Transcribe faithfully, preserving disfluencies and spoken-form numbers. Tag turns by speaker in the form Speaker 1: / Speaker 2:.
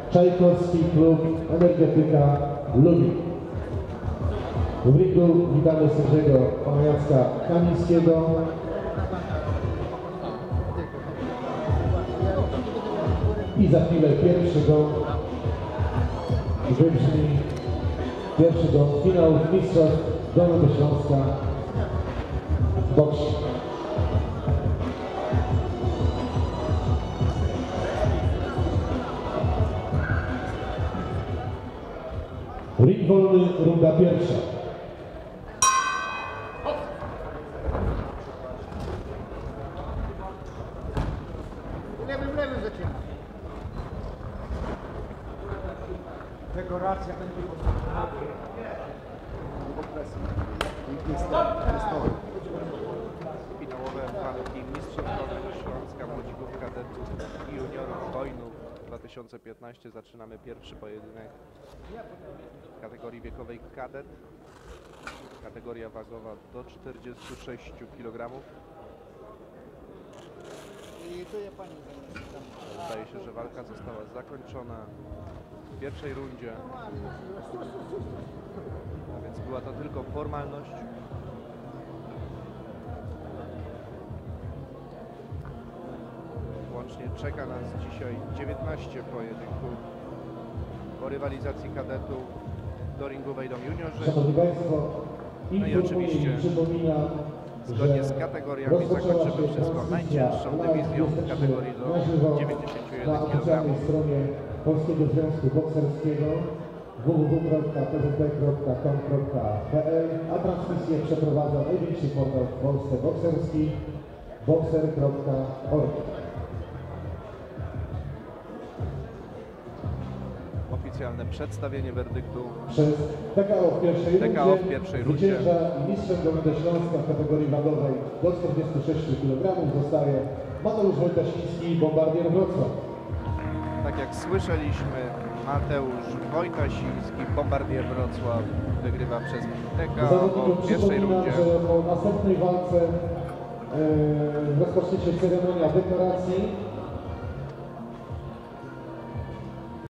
Speaker 1: Czajkowski Klub Energetyka Lublin. W ringu witamy sędziego pana Jacka Kamińskiego. I za chwilę pierwszy gong wybrzmi, pierwszy gong finał mistrzostw Dolnego Śląska w boksie. Ring wolny, runda pierwsza.
Speaker 2: Lewym, lewym zaczyna. Tego racja będzie
Speaker 3: Finałowe walki mistrzostw Dolnego Śląska, młodzików, kadetów i juniorów Hojnów dwa tysiące piętnaście. Zaczynamy pierwszy pojedynek w kategorii wiekowej kadet. Kategoria wagowa do czterdziestu sześciu kilogramów. Zdaje się, że walka została zakończona w pierwszej rundzie, a więc była to tylko formalność. Łącznie czeka nas dzisiaj dziewiętnaście pojedynków. Po rywalizacji kadetów do ringu wejdą juniorzy.
Speaker 1: Szanowni Państwo,
Speaker 3: No i oczywiście zgodnie z kategoriami zakończymy wszystko najcięższą dywizją w kategorii do dziewięćdziesięciu jeden
Speaker 1: na
Speaker 3: kilogramów.
Speaker 1: oficjalnej stronie Polskiego Związku Bokserskiego w w w kropka p z b kropka com kropka p l, a transmisję przeprowadza największy portal w Polsce bokserski bokser kropka org.
Speaker 3: Oficjalne przedstawienie werdyktu
Speaker 1: Przez T K O w pierwszej
Speaker 3: T K O
Speaker 1: rundzie
Speaker 3: w pierwszej rundzie.
Speaker 1: zwycięża i mistrzem Dolnego Śląska w kategorii wagowej do czterdziestu sześciu kilogramów zostaje Mateusz Wojtasiński, Bombardier Wrocław.
Speaker 3: Tak jak słyszeliśmy, Mateusz Wojtasiński, Bombardier Wrocław, wygrywa przez T K O
Speaker 1: Zawodnikom
Speaker 3: w pierwszej
Speaker 1: przypominam,
Speaker 3: rundzie.
Speaker 1: że po następnej walce e, rozpocznie się ceremonia deklaracji.